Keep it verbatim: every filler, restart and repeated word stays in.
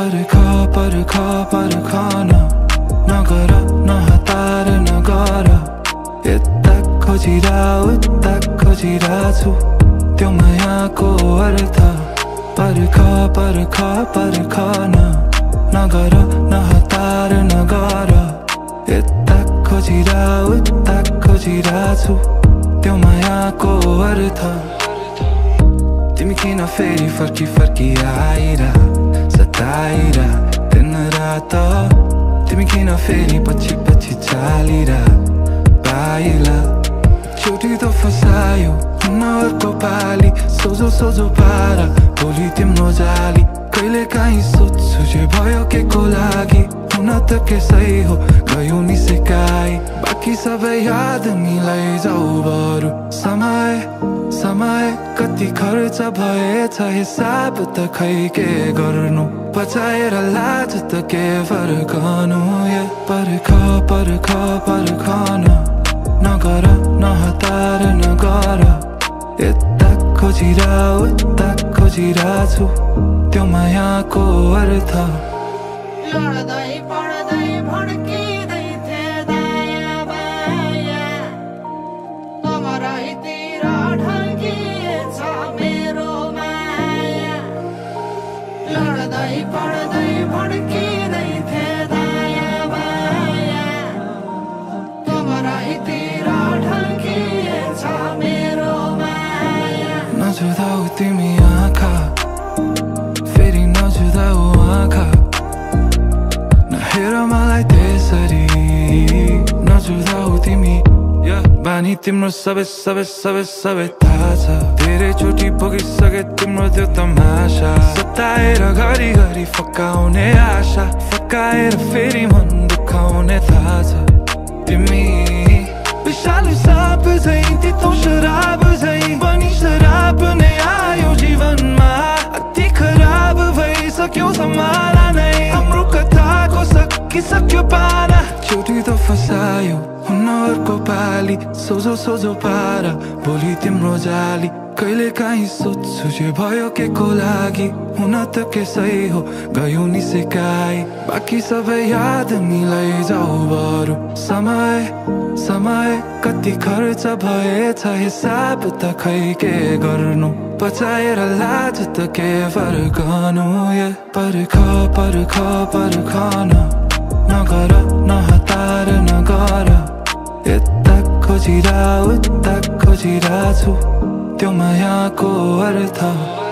पर्ख पर्ख पर्खन नगर नहतार नगर यता खोजिरा उता खोजिरा छु त्यो मायाको अर्थ पर्ख पर्ख पर्खन नगर नहतार नगर यता खोजिरा उता खोजिरा छु त्यो मायाको अर्थ तिमी किन फेरि फर्की फर्की आइरा सताइरा दिन रात तिमी किन फेरि पछि पछि चालिरा पाइला चोटी त फसायो हुन अर्को पाली सोझो सोझो पारा भोलि तिम्रो जाली कहिले काहीँ सोध्छु जे भयो के को लागि हुन त के सही हो गयो नि सिकाइ बाँकी सबै याद मिलाई जाऊ बरु समय समय कति खर्च भएछ हिसाब त खै के गर्नु बचाएर लाज त के फर्कनु ये पर्ख पर्ख पर्खन नगर नहतार नगर यता खोजिरा उता खोजिरा छु त्यो मायाको अर्थ लड्दै पढ्दै भड्किँदै थिए दायाँ बायाँ तमरैतिर ढल्किएछ मेरो माया लड्दै पढ्दै भड्किँदै थिए दायाँ बायाँ तमरैतिर ढल्किएछ मेरो माया नजुदाऊ तिमी आँखा फेरि नजुदाऊ आँखा नहेर मलाई त्यसरी नजुदाऊ तिमी बानी तिम्रो सबै सबै सबै सबै थाहा छ धेरै चोटि पुगिसके तिम्रो त्यो तमासा सताएर घरि घरि फकाउने आशा फकाएर फेरि मन दुखाउने थाहा छ तिमी विषालु साप झै तितो शराब झै बनी शराब नै आयो जीवनमा अति खराब भइसक्यो सम्हाला नै हाम्रो कथाको सकिसक्यो पाना चोटी त फसायो हुन अर्को पाली सोझो सोझो पारा भोलि तिम्रो जाली कहिले काहीँ सोध्छु जे भयो के को लागि हुन त के सही हो गयो नि सिकाइ बाँकी सबै याद मिलाई जाऊ बरु समय समय कति खर्च भएछ हिसाब त खै के गर्नु बचाएर लाज त के फर्कनु ये पर्ख पर्ख पर्खन नगर नहतार नगर यता खोजिरा उता खोजिरा छु त्यो मायाको अर्थ